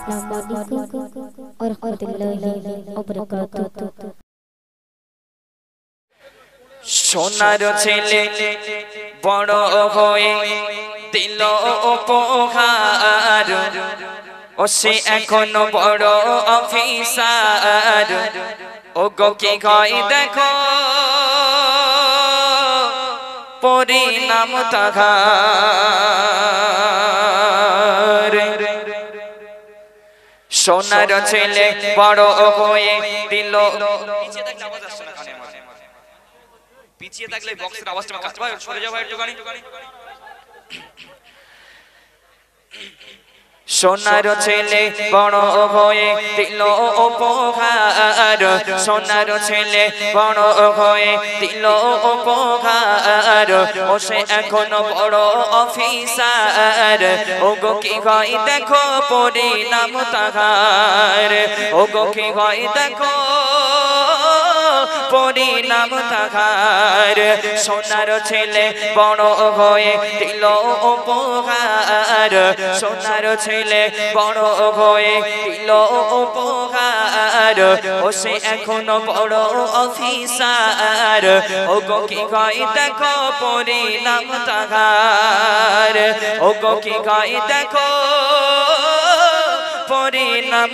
সোনার ছেলে বড় হয়ে দিল উপহার, ও সে এখনো বড় অফিসার। ও গো কি হয় দেখো পরিণাম তাহার। সোনার ছেলে বড় হয়ে দিল, পিছিয়ে থাকলে বক্সের আওয়াজটা কাটতে পারে, সরে যাও ভাই দোকানে। সোনার ছেলে বড় হয়ে দিল উপহার, সোনার ছেলে বড় হয়ে দিল উপহার। ও সে এখনো বড় অফিসার। ও গো কি হয় দেখো পরিণাম তাহার। ও গো কি হয় দেখো পরিণাম তাহার। সোনার ছেলে বড় হয়ে দিল উপহার, সোনার ছেলে বড় হয়ে দিল উপহার। ও সে এখনো বড় অফিসার। ও গো কি হয় দেখো পরিণাম তাহার। ও গো কি হয় দেখো পরিণাম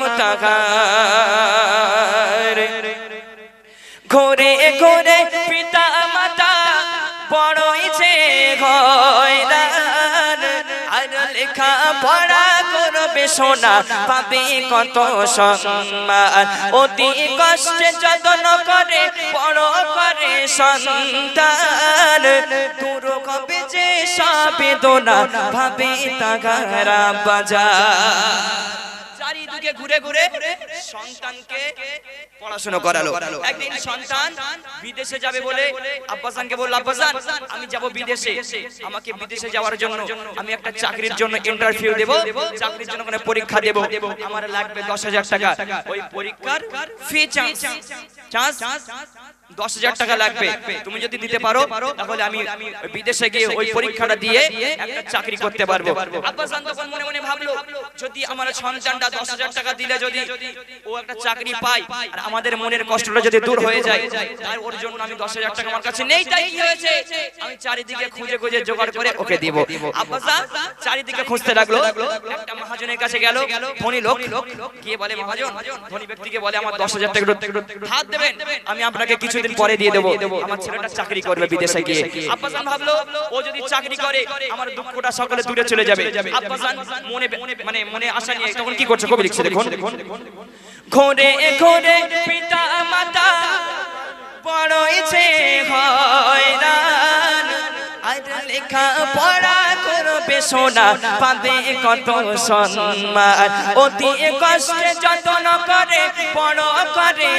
তাহার। ঘুরে ঘুরে পিতা মাতা বড়ই যে হয়রান, আর লেখা পড়া করবে সোনা পাবে কত সম্মান। অতি কষ্টে যত্ন করে বড় করে সন্তান, দূর হবে যে সব বেদনা ভাবে তাগারা বাজার। চারিদিকে ঘুরে ঘুরে সন্তানকে পড়াশোনা করালো। একদিন সন্তান বিদেশে যাবে বলে আব্বাসানকে বলল, আব্বাসান আমি যাব বিদেশে, আমাকে বিদেশে যাওয়ার জন্য আমি একটা চাকরির জন্য ইন্টারভিউ দেব, চাকরির জন্য কোনো পরীক্ষা দেব, আমার লাগবে 10,000 টাকা। ওই পরীক্ষার ফি চার্জ 10,000 টাকা লাগবে, তুমি যদি দিতে পারো তাহলে আমি বিদেশে গিয়ে ওই পরীক্ষাটা দিয়ে একটা চাকরি করতে পারবো। আব্বাসান তখন মনে মনে ভাবলো, যদি আমার সন্তানটা 10,000 টাকা দিলে যদি ও একটা চাকরি পায় আর আমাদের মনের কষ্টটা যদি দূর হয়ে যায়, তার ওর জন্য আমি 10,000 টাকা আমার কাছে নেই, তাই কি হয়েছে আমি চারিদিকে খুঁজে খুঁজে জোগাড় করে ওকে দিব। আব্বাসান চারিদিকে খুঁজতে লাগলো, একটা মহাজনের কাছে গেল, ধনী লোক গিয়ে বলে, মহাজন ধনী ব্যক্তিকে বলে আমার 10,000 টাকা হাত দেবেন, আমি আপনাকে কিছুদিন পরে দিয়ে দেবো, আমার ছেলেটা চাকরি করবে বিদেশে গিয়ে। আব্বাসান ভাবলো ও যদি চাকরি করে আমার দুঃখটা সকলে দূরে চলে যাবে। আব্বাসান মনে আশা নিয়ে তখন কি করছে কবি লিখছে দেখুন। ঘুরে ঘুরে পিতা মাতা বড়ই যে হয়রান, আর লেখা পড়া করবে সোনা পাবে কত সম্মান। অতি কষ্টে যত্ন করে বড় করে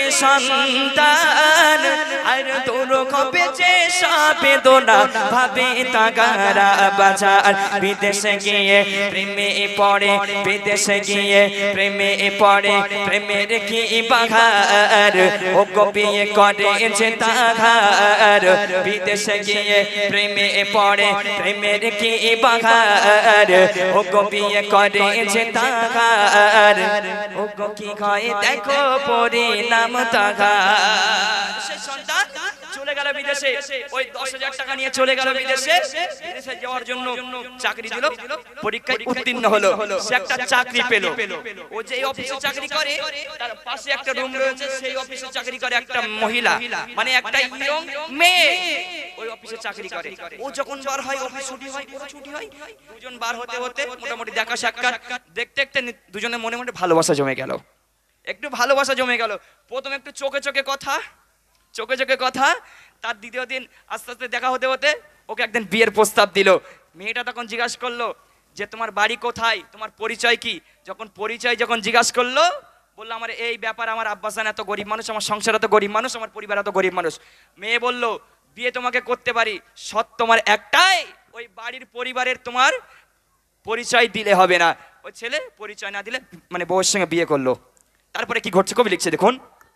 সন্তান, আর দূর হবে যে সব বেদনা ভাবে তাগারা বাজার। বিদেশে গিয়ে প্রেমে পড়ে, বিদেশে গিয়ে প্রেমে পড়ে, প্রেমের কি বাঘার। ও গো বিয়ে করে যে তাহার, বিদেশে গিয়ে প্রেমে পড়ে, প্রেমের কি বাঘার। ও গো বিয়ে করে যে তাহার। ও গো কি হয় দেখো পরিণাম তাহার। সে সন্তান চলে গেল বিদেশে, ওই 10,000 টাকা নিয়ে চলে গেল বিদেশে। বিদেশে যাওয়ার জন্য চাকরি দিল, পরীক্ষায় উত্তীর্ণ হলো, সে একটা চাকরি পেল। ও যে অফিসে চাকরি করে তার পাশে একটা রুম রয়েছে, সেই অফিসে চাকরি করে একটা মহিলা, মানে একটা ইয়ং মেয়ে ওই অফিসে চাকরি করে। ও যখন বার হয়, অফিস ছুটি হয়, ওর ছুটি হয়, দুজন বার হতে হতে মোটামুটি দেখা সাক্ষাৎ দেখতে দেখতে দুজনের মনে মনে ভালোবাসা জমে গেল, একটু ভালোবাসা জমে গেল। প্রথমে একটু চোখে চোখে কথা, চোখে চোখে কথা, তার দ্বিতীয় দিন আস্তে আস্তে দেখা হতে হতে ওকে একদিন বিয়ের প্রস্তাব দিল। মেয়েটা তখন জিজ্ঞাসা করলো যে তোমার বাড়ি কোথায়, তোমার পরিচয় কি? যখন জিজ্ঞাসা করলো, বললো আমার এই ব্যাপার, আমার আব্বাসান এত গরিব মানুষ, আমার সংসার এত গরিব মানুষ, আমার পরিবার এত গরিব মানুষ। মেয়ে বলল বিয়ে তোমাকে করতে পারি, সৎ তোমার একটাই, ওই বাড়ির পরিবারের তোমার পরিচয় দিলে হবে না। ওই ছেলে পরিচয় না দিলে মানে বউয়ের সঙ্গে বিয়ে করলো। তারপরে কি ঘটছে কবি লিখছে দেখুন।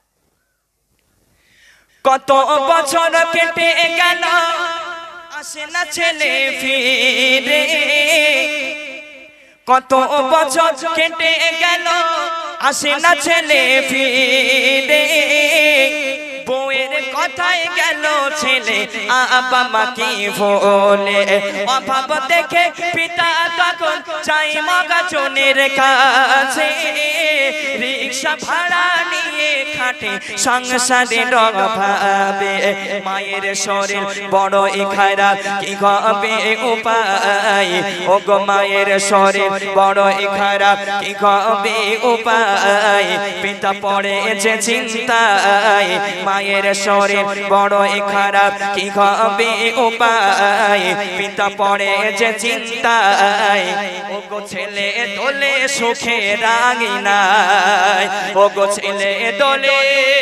কত বছর কেটে গেল আসে না ছেলে ফিরে, কত বছর কেটে গেল আসে না ছেলে ফিরে বউয়ের কথায় গেল ছেলে আব্বা মাকে ভোলে অভাব দেখে পিতা তখন চাই মগাচনের কাছে রিক্সা ভাড়া নিয়ে খাটে সংসারের অভাবে মায়ের শরীর বড়ই খারাপ কি হবে উপায় ও গো মায়ের শরীর বড়ই খারাপ কি হবে উপায় পিতা পড়েছে চিন্তায় মায়ের শরীর বড়ই খারাপ কি হবে উপায় পিতা পড়েছে চিন্তায় ও গো ছেলে দোলে সুখে রাঙিনায় ও গো ছেলে দোলে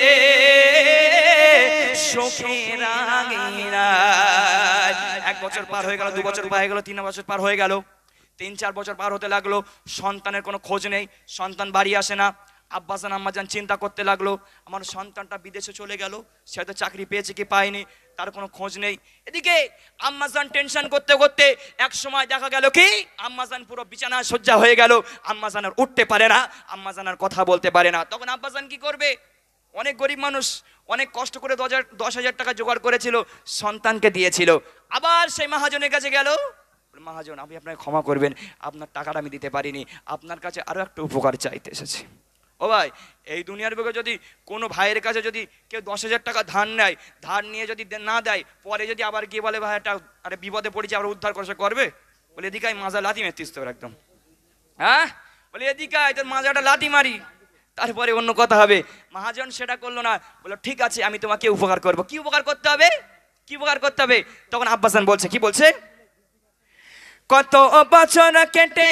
সুখে রাঙিনায়। 1 বছর পার হয়ে গেল, 2 বছর পার হয়ে গেল, 3 বছর পার হয়ে গেল, 3-4 বছর পার হতে লাগলো, সন্তানের কোনো খোঁজ নেই, সন্তান বাড়ি আসে না। আব্বাজান আম্মাজান চিন্তা করতে লাগলো আমার সন্তানটা বিদেশে চলে গেল, সে হয়তো চাকরি পেয়েছে কি পায়নি, তার কোনো খোঁজ নেই। এদিকে আম্মাজান টেনশন করতে করতে এক সময় দেখা গেল কি আম্মাজান পুরো বিছানা শয্যা হয়ে গেল, আম্মাজান আর উঠতে পারে না, আম্মাজান আর কথা বলতে পারে না। তখন আব্বাজান কি করবে? অনেক গরিব মানুষ, অনেক কষ্ট করে 10,000 টাকা জোগাড় করেছিল, সন্তানকে দিয়েছিল। আবার সেই মহাজনের কাছে গেল, মহাজন আপনি আপনাকে ক্ষমা করবেন, আপনার টাকাটা আমি দিতে পারিনি, আপনার কাছে আরো একটা উপকার চাইতে এসেছি। ও ভাই, এই দুনিয়ার বুকে যদি কোনো ভাইয়ের কাছে যদি কেউ 10,000 টাকা ধার নেয়, ধার নিয়ে যদি না দেয়, পরে যদি আবার গিয়ে বলে ভাই একটা আরে বিপদে পড়েছে আবার উদ্ধার করে, করবে? বলে এদিকে মাজা লাথি মেরতিস তোর একদম, হ্যাঁ বলে এদিকে তোর মাজাটা লাথি মারি, তারপরে অন্য কথা হবে। মহাজন সেটা করলো না, বললো ঠিক আছে আমি তোমাকে উপকার করব। কি উপকার করতে হবে? কি উপকার করতে হবে? তখন আব্বাসান বলছে, কি বলছে? কত বছর কেটে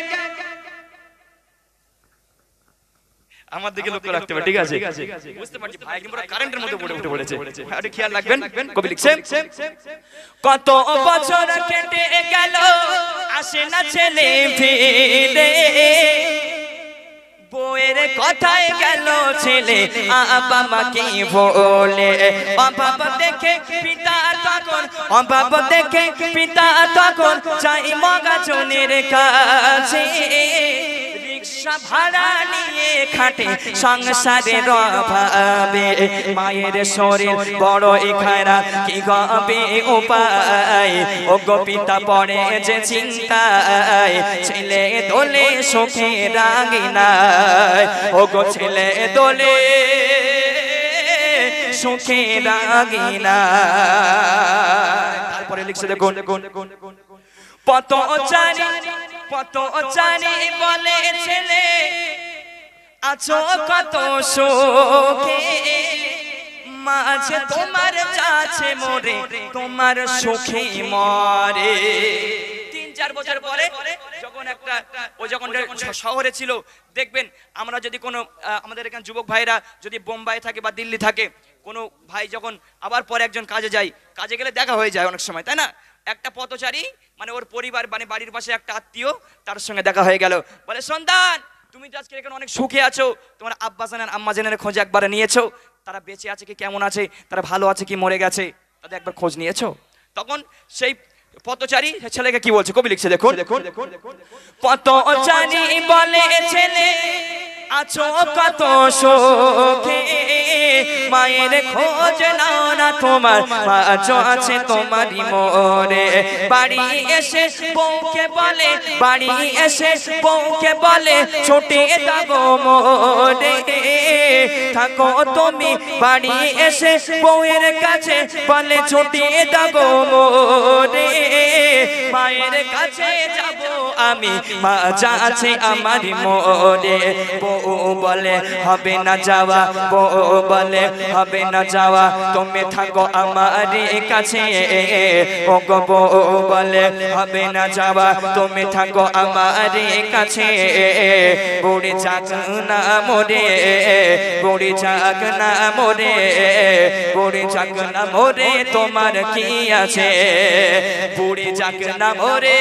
আমার দিকে লক্ষ্য রাখতে হবে, ঠিক আছে? বুঝতে পারছি ভাই একদম পুরো কারেন্টের মধ্যে উঠে পড়েছে, একটু খেয়াল রাখবেন। কবি লিখছে, কত বছর কেটে গেল আসে না ছেলে ফিরে বউয়ের কথায় গেল ছেলে আব্বা মাকে ভোলে অভাব দেখে পিতা তখন অভাব দেখে পিতা তখন চাই মগাচনের কাছে রিক্সা ভাড়া নিয়ে খাটে সংসারের অভাবে মায়ের শরীর বড়ই খারাপ কি হবে উপায় ও গো পিতা পড়ে যে চিন্তায় ছেলে দোলে সুখে রাঙিনায় ও গো ছেলে দোলে সুখে রাঙিনায়। তারপরে লিখছে দেখুন, পত জানি বলে ছেলে আছো কত সুখে মাঝে তোমার যাচ্ছে মোরে তোমার সুখে মরে। 3-4 বছর পরে যখন একটা ও যখন শহরে ছিল, দেখবেন আমরা যদি কোনো আমাদের এখানে যুবক ভাইরা যদি বোম্বাই থাকে বা দিল্লি থাকে, কোনো ভাই যখন আবার পরে একজন কাজে যায়, কাজে গেলে দেখা হয়ে যায় অনেক সময়, তাই না? একটা পথচারী মানে ওর পরিবার মানে বাড়ির পাশে একটা আত্মীয়, তার সঙ্গে দেখা হয়ে গেল, বলে সন্তান তুমি তো আজকে এখানে অনেক সুখে আছো, তোমার আব্বাজান আর আম্মাজানের খোঁজ একবার নিয়েছো? তারা বেঁচে আছে কি কেমন আছে, তারা ভালো আছে কি মরে গেছে, তাদের একবার খোঁজ নিয়েছো? তখন সেই পথচারী ছেলেকে কি বলছে, কবি লিখছে দেখুন, পথচারী বলে ছেলে আছো কত সুখে মায়ের খোঁজ নাও না তোমার মাঝো আছে তোমারই মোরে। বাড়ি এসে বউকে বলে বাড়ি এসে বউকে বলে ছুটে যাবো মোরে থাকো তুমি বাড়ি এসে বউয়ের কাছে বলে ছুটে যাবো মোরে মায়ের কাছে যাব আমি মা যা আছে আমার মোরে। বউ বলে হবে না যাওয়া, বউ বলে হবে না যাওয়া তুমি থাকো আমার কাছে, ও গো বউ বলে হবে না যাওয়া তুমি থাকো আমার কাছে। বুড়ি যাক না মোরে বুড়ি যাক না মোরে বুড়ি যাক না মোরে তোমার কি আছে, বুড়ি যাক না মোরে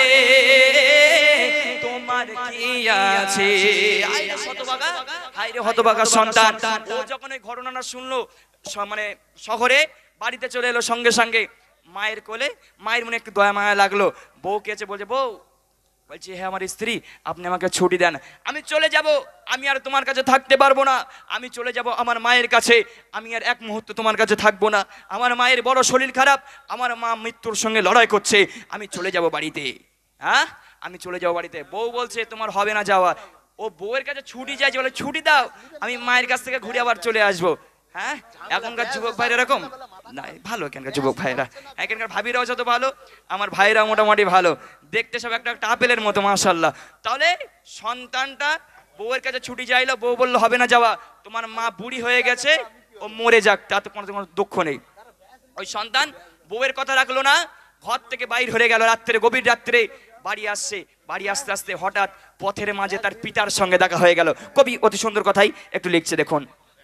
তোমার কি আছে। হায়রে হতভাগা সন্তান, ও যখন এই ঘটনাটা শুনলো মানে শহরে বাড়িতে চলে এলো, সঙ্গে সঙ্গে মায়ের কোলে, মায়ের মনে একটু দয়া মায়া লাগলো, বউ কেছে বলছে বউ বলছি হ্যাঁ আমার স্ত্রী, আপনি আমাকে ছুটি দেন, আমি চলে যাব, আমি আর তোমার কাছে থাকতে পারবো না, আমি চলে যাব আমার মায়ের কাছে, আমি আর এক মুহূর্ত তোমার কাছে থাকবো না, আমার মায়ের বড় শরীর খারাপ, আমার মা মৃত্যুর সঙ্গে লড়াই করছে, আমি চলে যাব বাড়িতে। হ্যাঁ, আমি চলে যাবো বাড়িতে। বউ বলছে তোমার হবে না যাওয়া। ও বউয়ের কাছে ছুটি চাইছে, বলে ছুটি দাও, আমি মায়ের কাছ থেকে ঘুরে আবার চলে আসবো। হ্যাঁ, এখনকার যুবক ভাইরা এরকম না, ভালো এখানকার যুবক ভাইরা, এখানকার ভাবিরাও যত ভালো, আমার ভাইরা মোটামুটি ভালো, দেখতে সব একটা একটা আপেলের মতো মাশাআল্লাহ। তাহলে সন্তানটা বউয়ের কাছে ছুটি চাইলো, বউ বললো হবে না যাওয়া, তোমার মা বুড়ি হয়ে গেছে, ও মরে যাক, তাতে কোনো দুঃখ নেই। ওই সন্তান বউয়ের কথা রাখলো না, ঘর থেকে বাইর হয়ে গেল রাত্রে, গভীর রাত্রে বাড়ি আসছে, বাড়ি আসতে আসতে হঠাৎ পথের মাঝে তার পিতার সঙ্গে দেখা হয়ে গেল। কবি অতি সুন্দর কথাই একটু লিখছে দেখুন।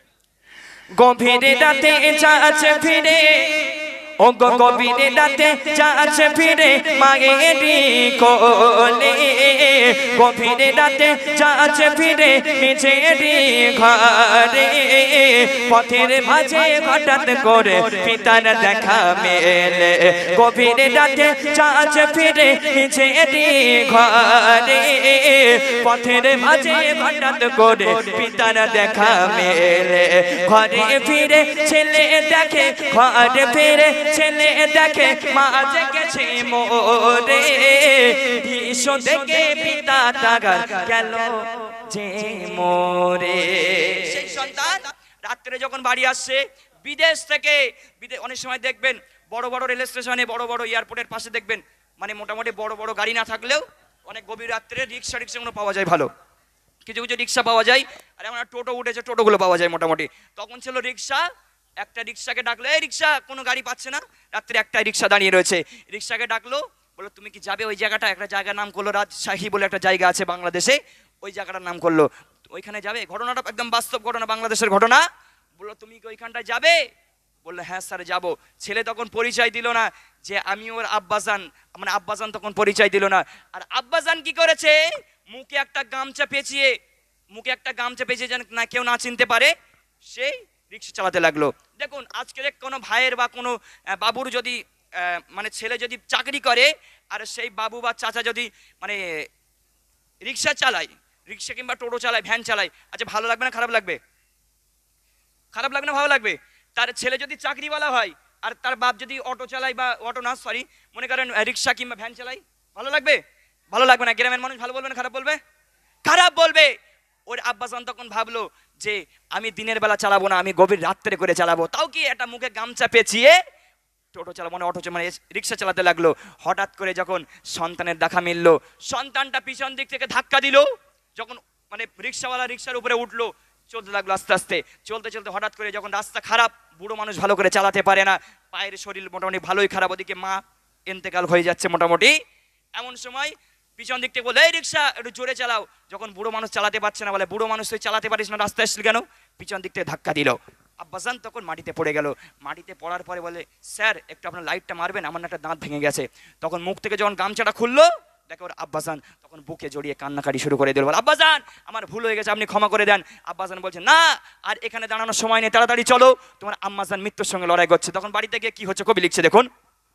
গভীর রাতে যাচ্ছে ফিরে, ও গভীর রাতে যাচ্ছে ফিরে মায়েরই কোলে, গভীর রাতে যাচ্ছে ফিরে নিজেরই ঘরে, পথের মাঝে হঠাৎ করে পিতার দেখা মেলে, গভীর রাতে যাচ্ছে ফিরে নিজেরই ঘরে, পথের মাঝে হঠাৎ করে পিতার দেখা মেলে, ঘরে ফিরে ছেলে দেখে, ঘরে ফিরে ছেলে দেখে মা জেগেছে মোরে, দৃশ্য দেখে পিতা তাগার গেল যে মোরে। সেই সন্তান রাত্রে যখন বাড়ি আসছে বিদেশ থেকে, অনেক সময় দেখবেন বড় বড় রেল স্টেশনে, বড় বড় এয়ারপোর্টের পাশে দেখবেন, মানে মোটামুটি বড় বড় গাড়ি না থাকলেও অনেক গভীর রাত্রে রিক্সাগুলো পাওয়া যায় ভালো, কিছু কিছু রিক্সা পাওয়া যায়, আর এমন টোটো উঠেছে, টোটোগুলো পাওয়া যায় মোটামুটি। তখন ছিল রিক্সা, একটা রিক্সাকে ডাকলো, এই রিক্সা, কোনো গাড়ি পাচ্ছে না, রাত্রে একটাই রিক্সা দাঁড়িয়ে রয়েছে, রিক্সাকে ডাকলো, বললো তুমি কি যাবে ওই জায়গাটা, একটা জায়গার নাম করলো রাজশাহী বলে একটা জায়গা আছে বাংলাদেশে, ওই জায়গাটার নাম করলো, ওইখানে যাবে, ঘটনাটা একদম বাস্তব ঘটনা, বাংলাদেশের ঘটনা। বললো তুমি কি ওইখানটায় যাবে, বললো হ্যাঁ স্যার যাবো। ছেলে তখন পরিচয় দিল না যে আমি ওর আব্বাজান, মানে আব্বাজান তখন পরিচয় দিল না। আর আব্বাজান কি করেছে, মুখে একটা গামছা পেঁচিয়ে, মুখে একটা গামছা পেঁচিয়ে যেন না কেউ না চিনতে পারে, সেই রিক্সা চালাতে লাগলো। দেখুন আজকের কোনো ভাইয়ের বা কোনো বাবুর যদি মানে ছেলে যদি চাকরি করে, আর সেই বাবু বা চাচা যদি মানে রিক্সা চালায়, রিক্সা কিংবা টোটো চালায়, ভ্যান চালায়, আচ্ছা ভালো লাগবে না খারাপ লাগবে? খারাপ লাগবে না ভালো লাগবে? তার ছেলে যদি চাকরিওয়ালা হয় আর তার বাপ যদি অটো চালায়, বা অটো না সরি মনে করেন রিক্সা কিংবা ভ্যান চালায়, ভালো লাগবে? ভালো লাগবে না। গ্রামের মানুষ ভালো বলবে না খারাপ বলবে? খারাপ বলবে। ওর আব্বাজান তখন ভাবলো যে আমি দিনের বেলা চালাবো না, আমি গভীর রাত্রে করে চালাবো, তাও কি একটা মুখে গামছা পেঁচিয়ে টোটো চালাবো, মানে অটো মানে রিক্সা চালাতে লাগলো। হঠাৎ করে যখন সন্তানের দেখা মিললো, সন্তানটা পিছন দিক থেকে ধাক্কা দিল, যখন মানে রিক্সাওয়ালা রিক্সার উপরে উঠলো, চলতে লাগলো আস্তে আস্তে, চলতে চলতে হঠাৎ করে যখন রাস্তা খারাপ, বুড়ো মানুষ ভালো করে চালাতে পারে না, পায়ের শরীর মোটামুটি ভালোই খারাপ, ওদিকে মা ইন্তেকাল হয়ে যাচ্ছে মোটামুটি, এমন সময় পিছন দিক থেকে বলে এই রিক্সা একটু জোরে চালাও, যখন বুড়ো মানুষ চালাতে পারছে না, বলে বুড়ো মানুষ তুই চালাতে পারিস না, রাস্তায় এসেছিল কেন? পিছন দিক থেকে ধাক্কা দিল, আব্বাজান তখন মাটিতে পড়ে গেল। মাটিতে পড়ার পরে বলে স্যার একটু আপনার লাইটটা মারবেন, আমার একটা দাঁত ভেঙে গেছে। তখন মুখ থেকে যখন গামছাটা খুললো, দেখো ওর আব্বাজান তখন বুকে জড়িয়ে কান্নাকাটি শুরু করে দিল, বলে আব্বাজান আমার ভুল হয়ে গেছে, আপনি ক্ষমা করে দেন। আব্বাজান বলছে না আর এখানে দাঁড়ানোর সময় নেই, তাড়াতাড়ি চলো, তোমার আম্মাজান মৃত্যুর সঙ্গে লড়াই করছে। তখন বাড়িতে গিয়ে কি হচ্ছে কবি লিখছে দেখুন।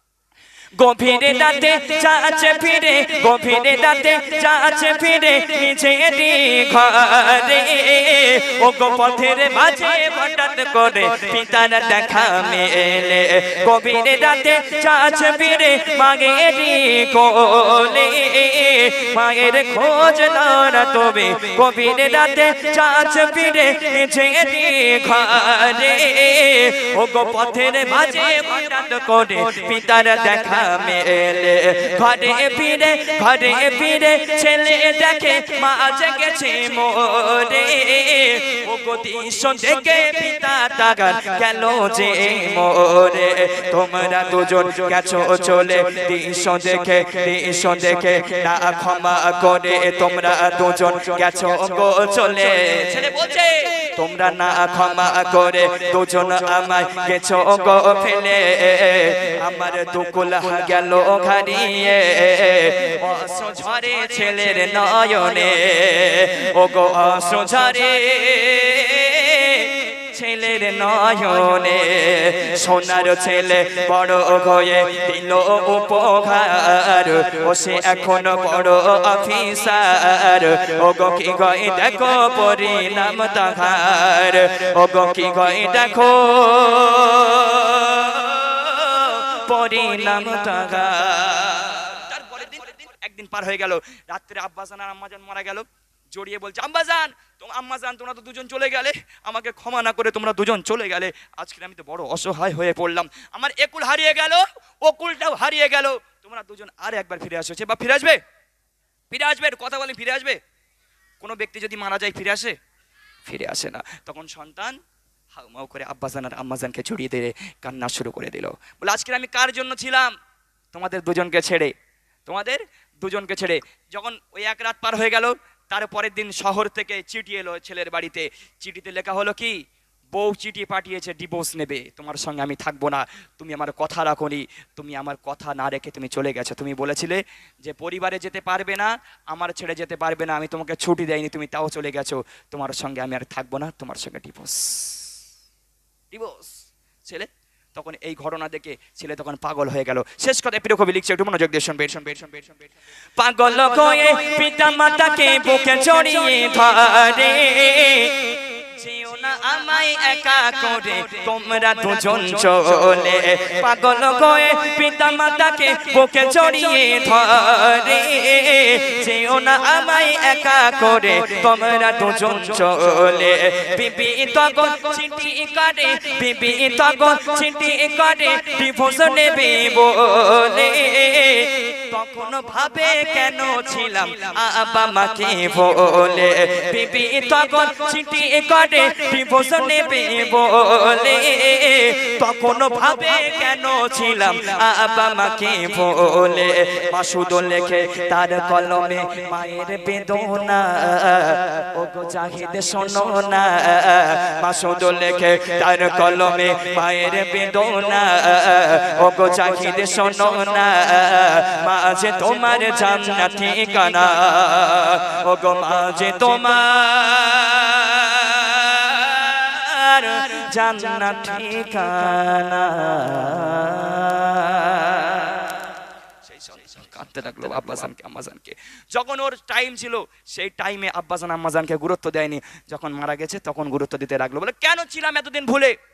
গভীর রাতে যাচ্ছে ফিরে, গভীর রাতে যাচ্ছে ফিরে নিজেরই ঘরে, ও গো পথের মাঝে হঠাৎ করে পিতার দেখা মেলে, গভীর রাতে যাচ্ছে ফিরে মায়েরই কোলে, মায়ের খোঁজ না তবে, গভীর রাতে যাচ্ছে ফিরে নিজেরই ঘরে, ও গো পথের মাঝে হঠাৎ করে পিতার দেখা মেলে, ঘরে ফিরে, ঘরে ফিরে ছেলে দেখে মা জেগেছে মোরে, ও গো দৃশ্য দেখে পিতা তাগার গেল যে মোরে, তোমরা দুজন গেছো চলে দৃশ্য দেখে, দৃশ্য দেখে না ক্ষমা করে, তোমরা দুজন গেছো গো চলে, ছেলে বলছে তোমরা না ক্ষমা করে দুজন আমায় গেছো গো ফেলে, আমার দুকুল গেল ঘাড়িয়ে, অশ্রু ঝরে ছেলের নয়নে, ও গো অশ্রু ঝরে ছেলের নয়নে সোনার ছেলে বড় হয়ে দিল উপহার ও সে এখন বড় অফিসার ও গো কি গয় দেখো পরিণাম তাহার ও গো কি গয় দেখো পরিণাম তাহার। তারপরে একদিন পার হয়ে গেল, রাত্রে আব্বাজান আর আম্মাজান মারা গেল। জড়িয়ে বলছে, আম্মাজান আম্মাজান তোমরা তো দুজন চলে গেলে, আমাকে ক্ষমা না করে তোমরা দুজন চলে গেলে, আজকে আমি তো বড় অসহায় হয়ে পড়লাম, আমার একুল হারিয়ে গেল, ওকুলটাও হারিয়ে গেল, তোমরা দুজন আর একবার ফিরে আসো। বা ফিরে আসবে? ফিরে আসবে? কথা বলেন, ফিরে আসবে? কোনো ব্যক্তি যদি মারা যায় ফিরে আসে? ফিরে আসে না। তখন সন্তান হাউমাউ করে আব্বাজান আর আম্মাজানকে জড়িয়ে দিয়ে কান্না শুরু করে দিল, বলে আজকে আমি কার জন্য ছিলাম? তোমাদের দুজনকে ছেড়ে, তোমাদের দুজনকে ছেড়ে। যখন ওই এক রাত পার হয়ে গেল, তারপরের দিন শহর থেকে চিঠি এলো ছেলের বাড়িতে। চিঠিতে লেখা হলো কি, বউ চিঠি পাঠিয়েছে, ডিভোর্স নেবে, তোমার সঙ্গে আমি থাকবো না, তুমি আমার কথা রাখোনি, তুমি আমার কথা না রেখে তুমি চলে গেছো, তুমি বলেছিলে যে পরিবারে যেতে পারবে না, আমার ছেড়ে যেতে পারবে না, আমি তোমাকে ছুটি দেয়নি, তুমি তাও চলে গেছো, তোমার সঙ্গে আমি আর থাকবো না, তোমার সঙ্গে ডিভোর্স। ডিভোর্স। ছেলে তখন এই ঘটনা দেখে ছেলে তখন পাগল হয়ে গেল। শেষ কথায় প্রিয় কবি লিখছে, একটু মনোযোগ দিয়ে শুনবে। পাগল হয়ে পিতা মাতাকে বুকে জড়িয়ে ধরে, যেও না আমায় একা করে তোমরা দুজন চলে। পাগল হয়ে পিতা মাতাকে বুকে জড়িয়ে ধরে, যেও না আমায় একা করে তোমরা দুজন চলে। বিবি তখন চিঠি করে, বিবি তখন চিঠি করে ডিভোর্স নেবে বলে। তখন ভাবে কেন ছিলাম আব্বা মাকে বলে, বিবি তখন চিঠি করে ডিভোর্স নেবে বলে। তখন ভাবে কেন ছিলাম আব্বা মাকে বলে। মাসুদ লেখে তার কলমে মায়ের বেদনা, ও গো জাহিদ শোনো না। মাসুদ লেখে তার কলমে মায়ের বেদনা, ও গো জাহিদ শোনো না। মাঝে তোমার জান্নাত ঠিকানা, ও গো মাঝে তোমার জান্নাত ঠিকানা। কাঁদতে লাগলো আব্বাজানকে আম্মাজানকে। যখন ওর টাইম ছিল সেই টাইমে আব্বাজান আম্মাজানকে গুরুত্ব দেয়নি, যখন মারা গেছে তখন গুরুত্ব দিতে লাগলো। বলে কেন ছিলাম এতদিন ভুলে?